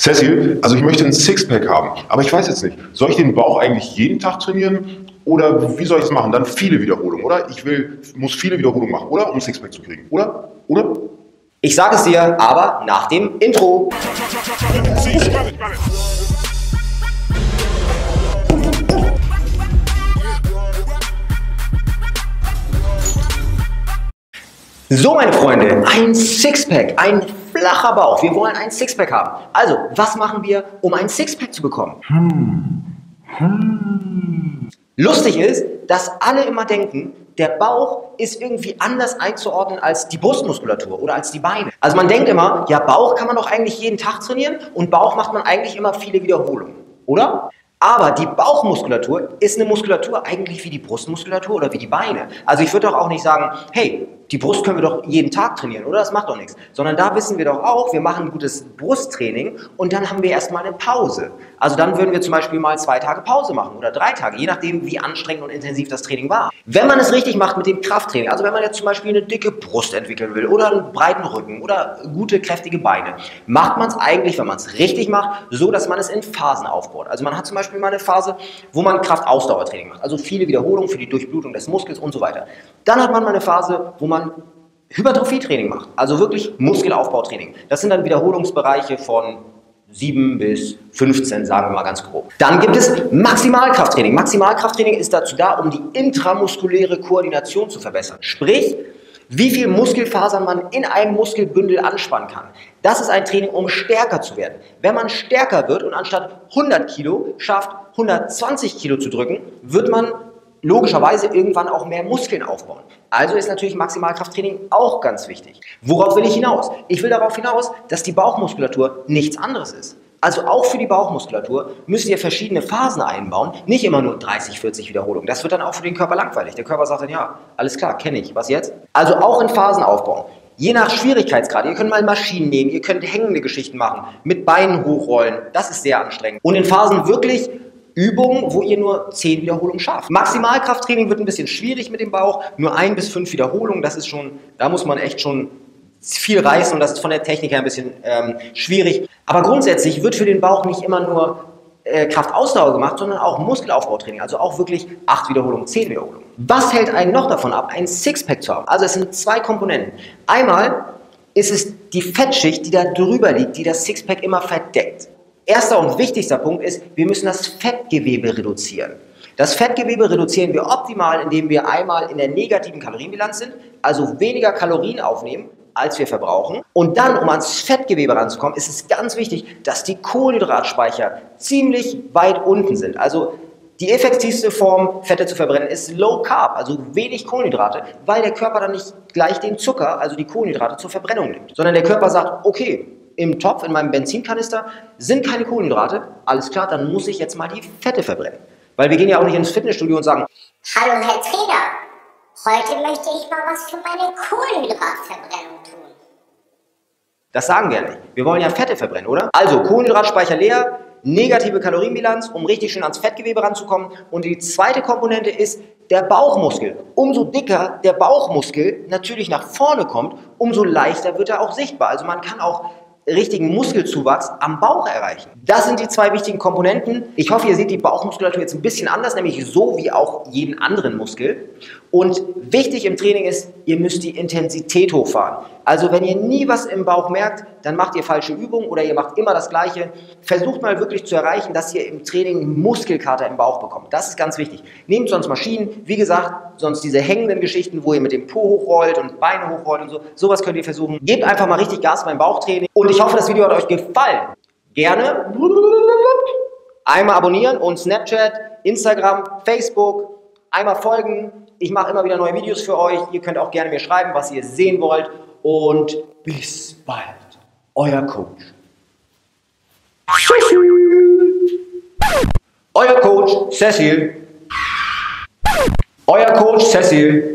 Cecil, also ich möchte ein Sixpack haben, aber ich weiß jetzt nicht, soll ich den Bauch eigentlich jeden Tag trainieren oder wie soll ich es machen? Dann viele Wiederholungen, oder? Muss viele Wiederholungen machen, oder? Um ein Sixpack zu kriegen, oder? Oder? Ich sage es dir, aber nach dem Intro. So, meine Freunde, ein Sixpack, ein flacher Bauch. Wir wollen ein Sixpack haben. Also, was machen wir, um ein Sixpack zu bekommen? Lustig ist, dass alle immer denken, der Bauch ist irgendwie anders einzuordnen als die Brustmuskulatur oder als die Beine. Also man denkt immer, ja, Bauch kann man doch eigentlich jeden Tag trainieren und Bauch macht man eigentlich immer viele Wiederholungen, oder? Aber die Bauchmuskulatur ist eine Muskulatur eigentlich wie die Brustmuskulatur oder wie die Beine. Also ich würde doch auch nicht sagen, hey, die Brust können wir doch jeden Tag trainieren, oder? Das macht doch nichts. Sondern da wissen wir doch auch, wir machen ein gutes Brusttraining und dann haben wir erstmal eine Pause. Also dann würden wir zum Beispiel mal 2 Tage Pause machen oder 3 Tage, je nachdem, wie anstrengend und intensiv das Training war. Wenn man es richtig macht mit dem Krafttraining, also wenn man jetzt zum Beispiel eine dicke Brust entwickeln will oder einen breiten Rücken oder gute, kräftige Beine, macht man es eigentlich, wenn man es richtig macht, so, dass man es in Phasen aufbaut. Also man hat zum Beispiel mal eine Phase, wo man Kraftausdauertraining macht, also viele Wiederholungen für die Durchblutung des Muskels und so weiter. Dann hat man mal eine Phase, wo man Hypertrophietraining macht, also wirklich Muskelaufbautraining. Das sind dann Wiederholungsbereiche von 7 bis 15, sagen wir mal ganz grob. Dann gibt es Maximalkrafttraining. Maximalkrafttraining ist dazu da, um die intramuskuläre Koordination zu verbessern. Sprich, wie viel Muskelfasern man in einem Muskelbündel anspannen kann. Das ist ein Training, um stärker zu werden. Wenn man stärker wird und anstatt 100 Kilo schafft, 120 Kilo zu drücken, wird man logischerweise irgendwann auch mehr Muskeln aufbauen. Also ist natürlich Maximalkrafttraining auch ganz wichtig. Worauf will ich hinaus? Ich will darauf hinaus, dass die Bauchmuskulatur nichts anderes ist. Also auch für die Bauchmuskulatur müsst ihr verschiedene Phasen einbauen, nicht immer nur 30, 40 Wiederholungen. Das wird dann auch für den Körper langweilig. Der Körper sagt dann, ja, alles klar, kenne ich, was jetzt? Also auch in Phasen aufbauen. Je nach Schwierigkeitsgrad, ihr könnt mal Maschinen nehmen, ihr könnt hängende Geschichten machen, mit Beinen hochrollen, das ist sehr anstrengend. Und in Phasen wirklich Übungen, wo ihr nur 10 Wiederholungen schafft. Maximalkrafttraining wird ein bisschen schwierig mit dem Bauch, nur 1 bis 5 Wiederholungen, das ist schon, da muss man echt schon viel reißen und das ist von der Technik her ein bisschen schwierig. Aber grundsätzlich wird für den Bauch nicht immer nur Kraftausdauer gemacht, sondern auch Muskelaufbautraining, also auch wirklich 8 Wiederholungen, 10 Wiederholungen. Was hält einen noch davon ab, ein Sixpack zu haben? Also es sind 2 Komponenten. Einmal ist es die Fettschicht, die da drüber liegt, die das Sixpack immer verdeckt. Erster und wichtigster Punkt ist, wir müssen das Fettgewebe reduzieren. Das Fettgewebe reduzieren wir optimal, indem wir einmal in der negativen Kalorienbilanz sind, also weniger Kalorien aufnehmen, als wir verbrauchen. Und dann, um ans Fettgewebe ranzukommen, ist es ganz wichtig, dass die Kohlenhydratspeicher ziemlich weit unten sind. Also die effektivste Form, Fette zu verbrennen, ist Low Carb, also wenig Kohlenhydrate, weil der Körper dann nicht gleich den Zucker, also die Kohlenhydrate, zur Verbrennung nimmt. Sondern der Körper sagt, okay, im Topf, in meinem Benzinkanister, sind keine Kohlenhydrate, alles klar, dann muss ich jetzt mal die Fette verbrennen. Weil wir gehen ja auch nicht ins Fitnessstudio und sagen, hallo Herr Trainer, heute möchte ich mal was für meine Kohlenhydratverbrennung tun. Das sagen wir ja nicht. Wir wollen ja Fette verbrennen, oder? Also Kohlenhydratspeicher leer, negative Kalorienbilanz, um richtig schön ans Fettgewebe ranzukommen. Und die zweite Komponente ist der Bauchmuskel. Umso dicker der Bauchmuskel natürlich nach vorne kommt, umso leichter wird er auch sichtbar. Also man kann auch richtigen Muskelzuwachs am Bauch erreichen. Das sind die 2 wichtigen Komponenten. Ich hoffe, ihr seht die Bauchmuskulatur jetzt ein bisschen anders, nämlich so wie auch jeden anderen Muskel. Und wichtig im Training ist, ihr müsst die Intensität hochfahren. Also wenn ihr nie was im Bauch merkt, dann macht ihr falsche Übungen oder ihr macht immer das Gleiche. Versucht mal wirklich zu erreichen, dass ihr im Training Muskelkater im Bauch bekommt. Das ist ganz wichtig. Nehmt sonst Maschinen, wie gesagt, sonst diese hängenden Geschichten, wo ihr mit dem Po hochrollt und Beine hochrollt und so. Sowas könnt ihr versuchen. Gebt einfach mal richtig Gas beim Bauchtraining. Und ich hoffe, das Video hat euch gefallen. Gerne einmal abonnieren und Snapchat, Instagram, Facebook, einmal folgen. Ich mache immer wieder neue Videos für euch. Ihr könnt auch gerne mir schreiben, was ihr sehen wollt. Und bis bald. Euer Coach. Euer Coach Cecil. Euer Coach Cecil.